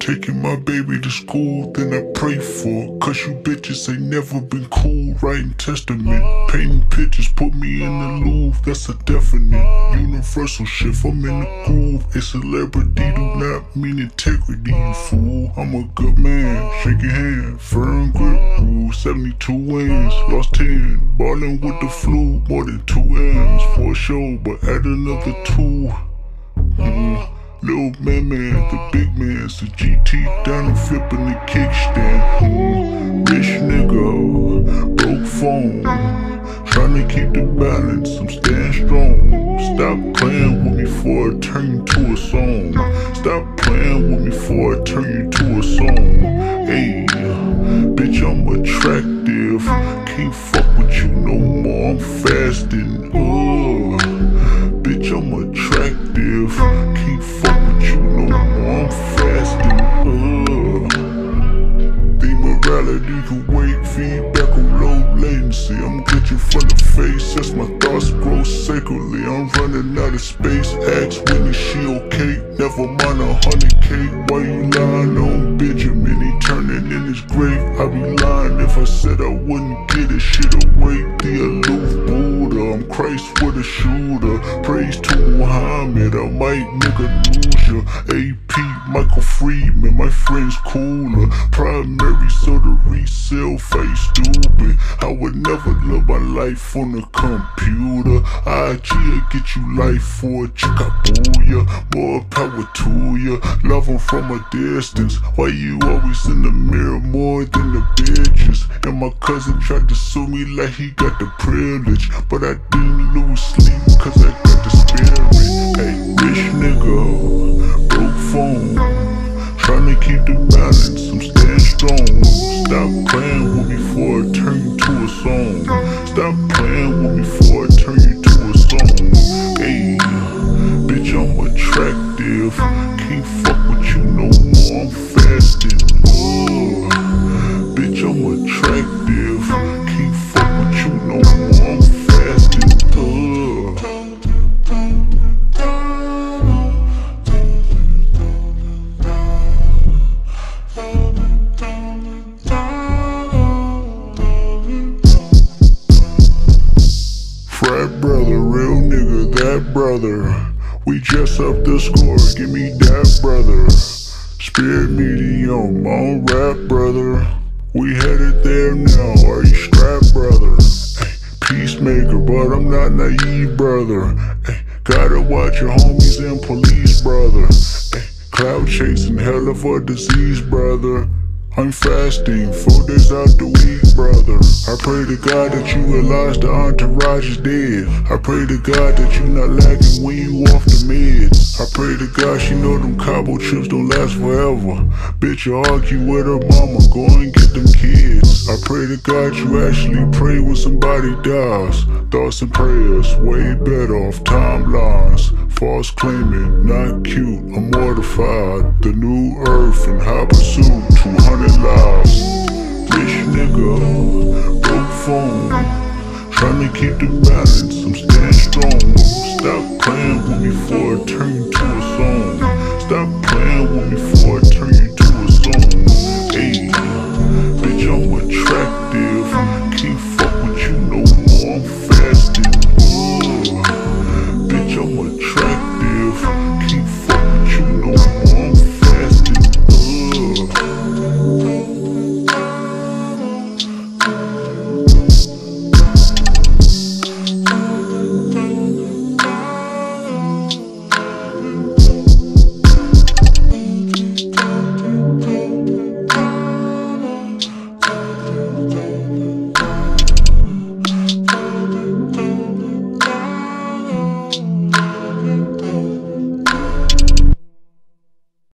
taking my baby to school, then I pray for her. Cause you bitches ain't never been cool. Writing testament, painting pictures, put me in the Louvre. That's a definite universal shift. I'm in the groove. A celebrity do not mean integrity, you fool. I'm a good man, shake your hand, firm grip rule. 72 wins, lost 10, ballin' with the flu. More than 2 M's for a show, but add another 2. Lil' man, the big man's the GT down and flipping the kickstand. Rich nigga, broke phone, tryna keep the balance, I'm staying strong. Stop playing with me before I turn you to a song. Stop playing with me before I turn you to a song. Hey, bitch, I'm attractive, can't fuck with you no more, I'm fasting. Bitch, I'm attractive, can't fuck with you no more, I'm fasting. The morality can wait, feedback on low latency. I'm glitching from the face as my thoughts grow sacredly. I'm running out of space, ask Whitney, she okay? Never mind 100K, why you lying on Benjamin? He turning in his grave. I'd be lying if I said I wouldn't get this shit away. The aloof Buddha, I'm Christ with a shooter. Praise to Muhammad, I might nigga lose ya. AP, Michael Friedman, my friend's cooler. Primary, so the resale face stupid. I would never live my life on the computer. IG'll get you life for a chickabooya. More power to ya, love 'em from a distance. Why you always in the mirror more than the bitches? And my cousin tried to sue me like he got the privilege, but I didn't lose sleep cause I got the spirit. Hey, rich nigga, broke phone, tryna keep the balance, I'm staying strong. Stop playing with me before I turn you to a song. Stop playing with me before I turn you to a song. Hey, bitch, I'm attractive, can't fuck with you no more, I'm fasting. Bitch, I'm attractive, can't fuck with you no more, I'm fasting. Frat brother, real nigga, that brother. We just up the score, give me that brother. Spirit medium, on rap brother. We headed there now, are you strapped brother? Ay, peacemaker, but I'm not naive brother. Ay, gotta watch your homies and police brother. Ay, cloud chasing, hell of a disease brother. I'm fasting, 4 days out the week, brother. I pray to God that you realize the entourage is dead. I pray to God that you not lacking when you off the meds. I pray to God she know them Cabo chips don't last forever. Bitch, you argue with her mama, go and get them kids. I pray to God you actually pray when somebody dies. Thoughts and prayers, way better off timelines. False claiming, not cute, I'm mortified. The new earth in high pursuit, 200 lives. Rich nigga, broke phone, tryna keep the balance, I'm